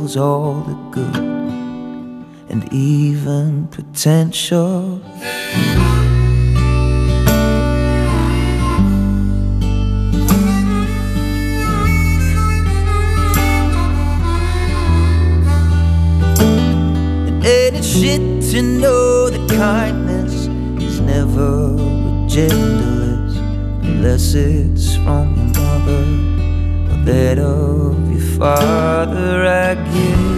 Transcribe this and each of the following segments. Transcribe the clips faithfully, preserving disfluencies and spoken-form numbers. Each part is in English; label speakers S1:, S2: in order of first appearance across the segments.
S1: heals all the good and even potential. And ain't it shit to know that kindness is never genderless, unless it's from your mother or that of your father, I guess.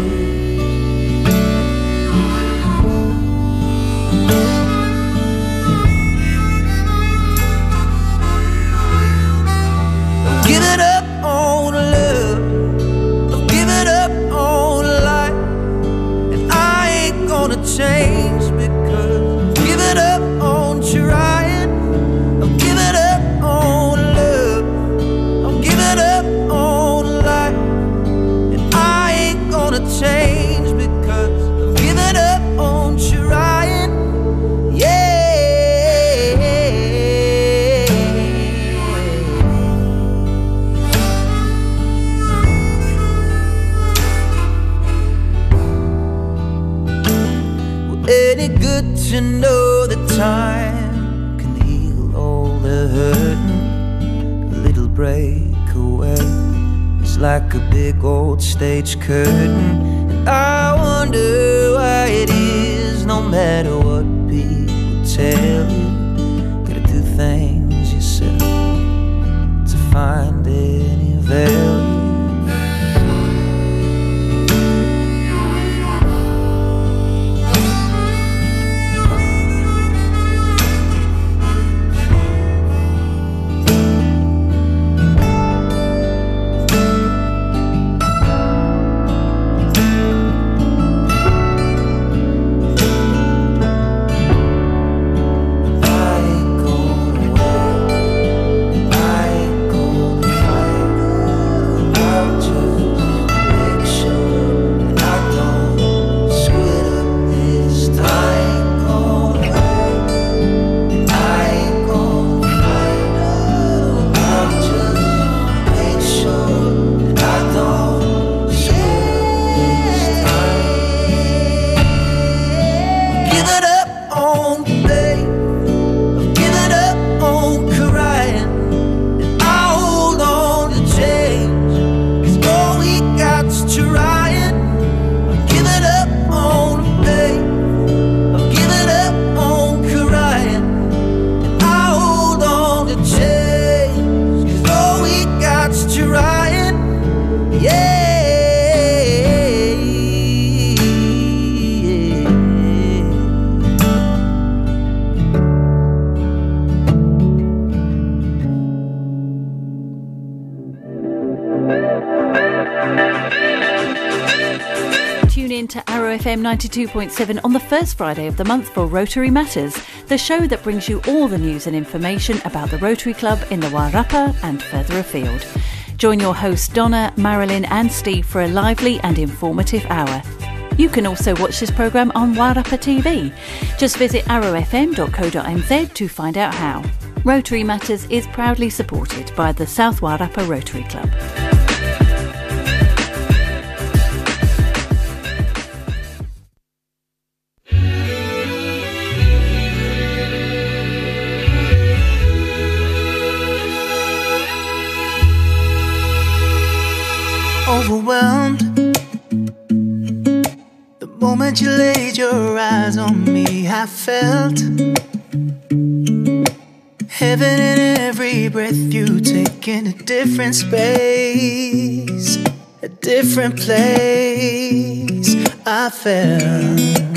S1: I'm giving up on love, I'm giving up on life, and I ain't gonna change because I'm giving up on trying. I'm giving up on love, I'm giving up on life, and I ain't gonna change because I'm giving up on trying. Yeah. Well, ain't it good to know that time can heal all the hurting? A little breakaway is like a big old stage curtain, and I wonder why it is, no matter what people tell you, gotta do things yourself to find any value.
S2: F M ninety-two point seven on the first Friday of the month for Rotary Matters, the show that brings you all the news and information about the Rotary Club in the Wairarapa and further afield. Join your hosts Donna, Marilyn and Steve for a lively and informative hour. You can also watch this programme on Wairarapa T V. Just visit arrow f m dot co dot n z to find out how. Rotary Matters is proudly supported by the South Wairarapa Rotary Club.
S1: Overwhelmed the moment you laid your eyes on me, I felt heaven in every breath you take, in a different space, a different place. I felt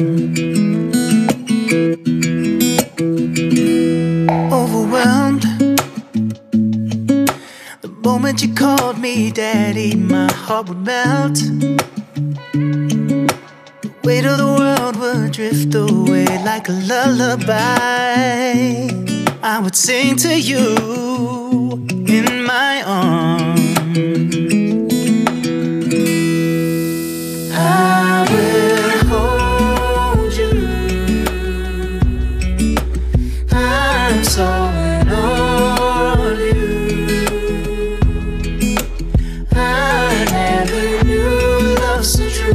S1: overwhelmed the moment you called me daddy, my heart would melt. The weight of the world would drift away like a lullaby. I would sing to you in my arms. I will hold you. I'm so in awe of you. I never knew love so true.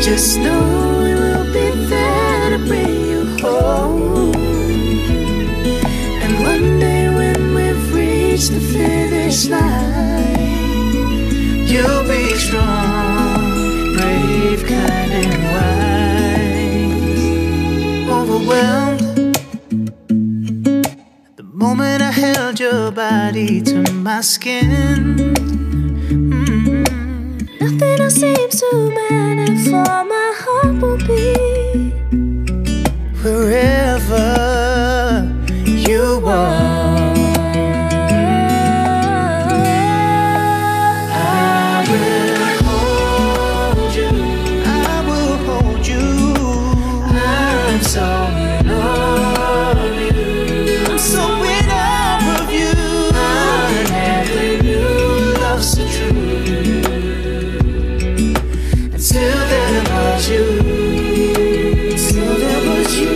S1: Just know we'll be there to bring you home. And one day when we've reached the finish line, you'll be strong, brave, kind and wise. Overwhelmed the moment I held your body to my skin. Mm-hmm. Nothing else seems to matter, for my heart will be wherever you are. I will hold you, I will hold you. I'm so in love with you, I'm so in love with you. I never knew love so true until there was you, until there was you.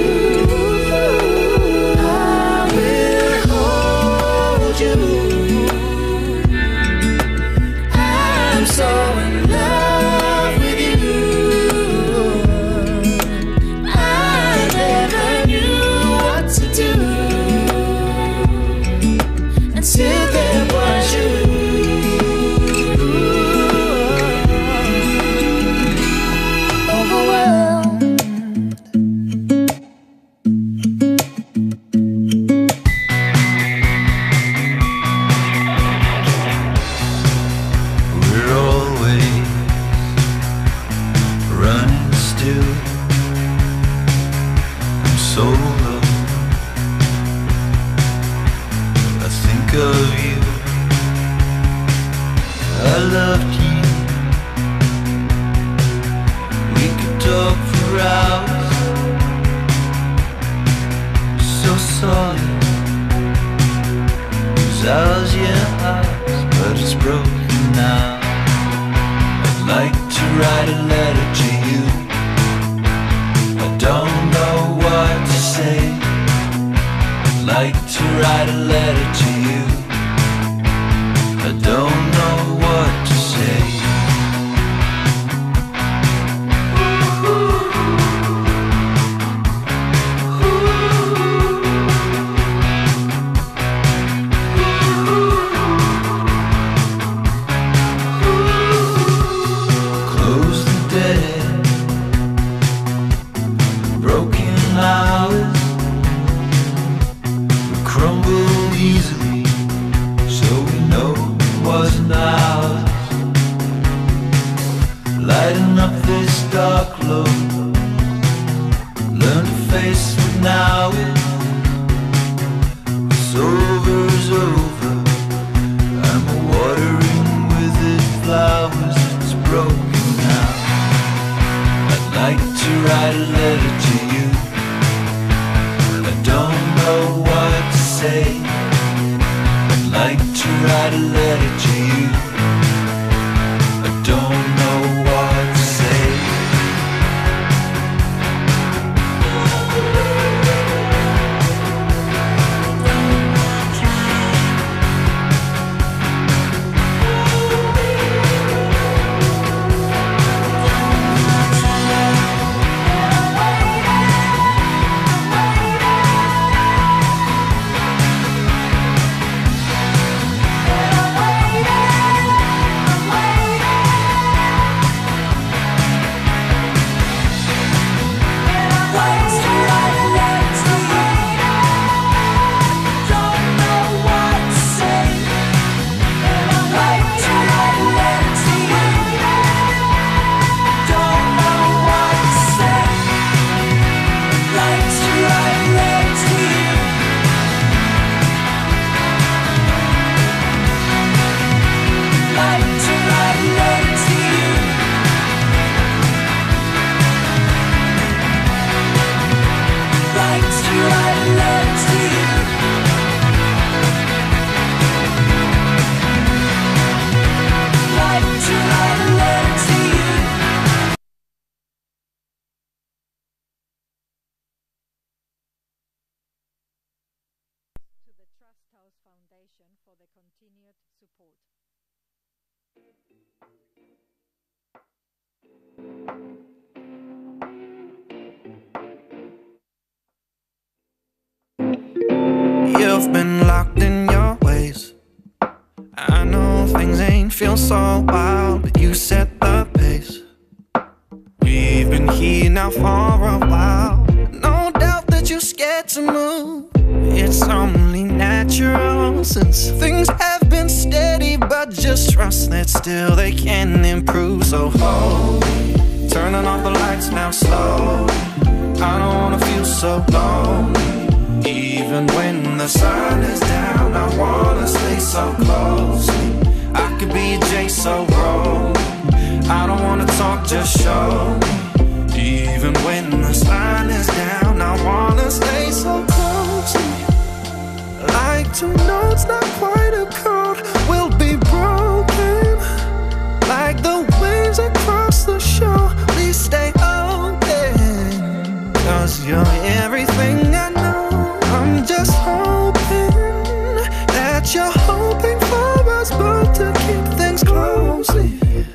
S1: locked in your ways. I know things ain't feel so wild, but you set the pace. We've been here now for a while. No doubt that you're scared to move. It's only natural since things have been steady, but just trust that still they can improve. So hold me, turning off the lights now slowly. I don't wanna feel so lonely. Even when the sun is down, I wanna stay so closely. I could be a J, so roll. I don't wanna talk, just show me. Even when the sun is down, I wanna stay so closely. Like two notes, not quite a chord, will be broken. Like the waves across the shore, please stay open. Cause you're everything I know. I'm just hoping that you're hoping for us both to keep things closely.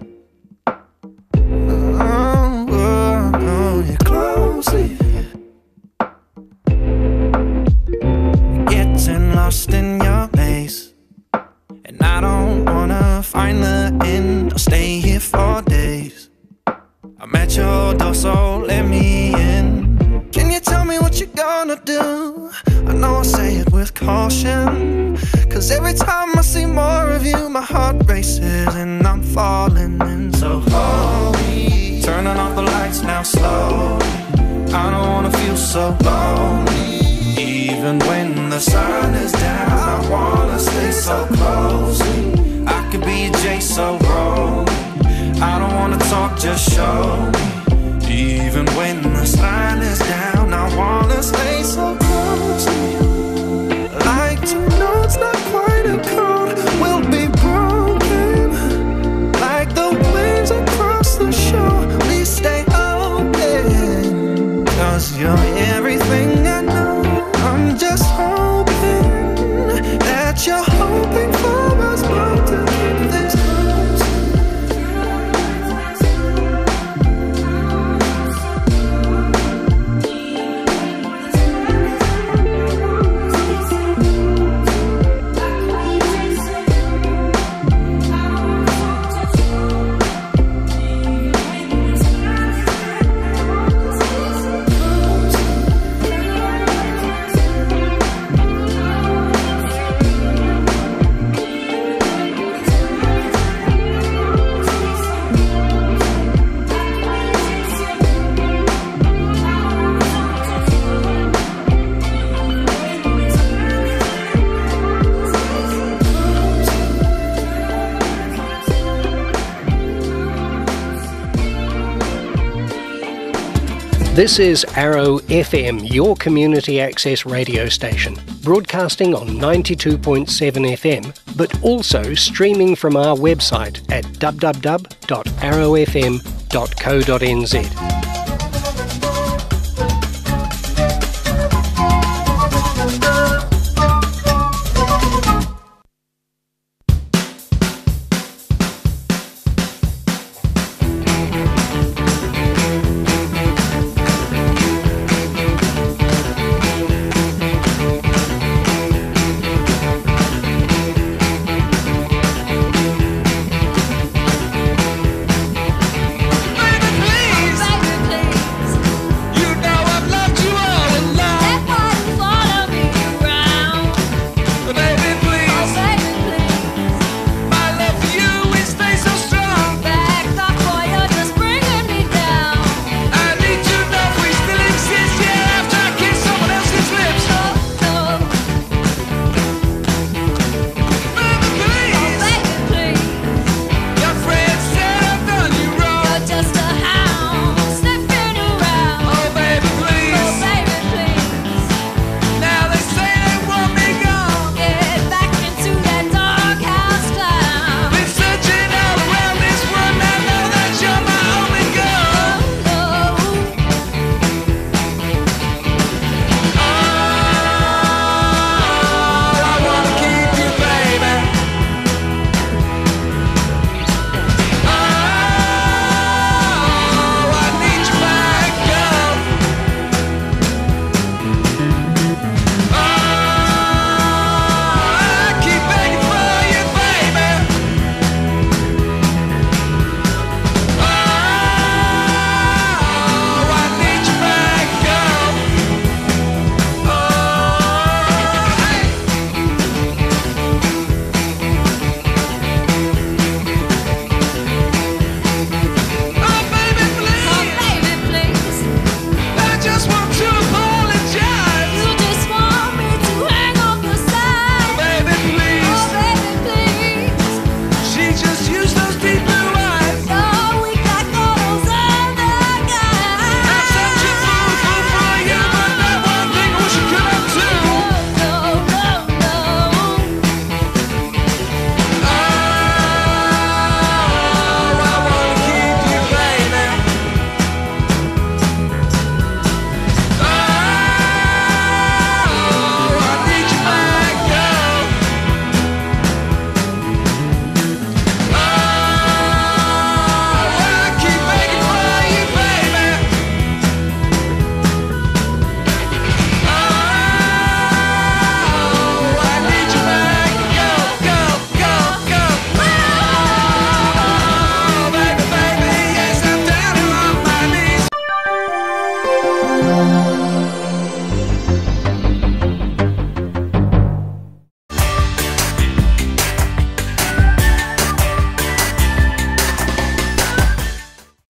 S1: Oh, oh, oh, you're closely. Getting lost in your maze, and I don't wanna find the end. I'll stay here for days. I'm at your door, so let me in. Can you tell me what you're gonna do? I know I say it with caution, cause every time I see more of you, my heart races and I'm falling in. So hold me, turning off the lights now slowly. I don't wanna feel so lonely. Even when the sun is down, I wanna stay so closely. I could be a J, so roll. I don't wanna talk, just show me. Even when the sun is down, I wanna stay so closely. Like two notes, not quite a chord, will be broken. Like the waves across the shore, please stay open. Cause you're everything I know. I'm just hoping that you're hoping for us both to keep this close.
S3: This is Arrow F M, your community access radio station, broadcasting on ninety-two point seven F M, but also streaming from our website at w w w dot arrow f m dot co dot n z.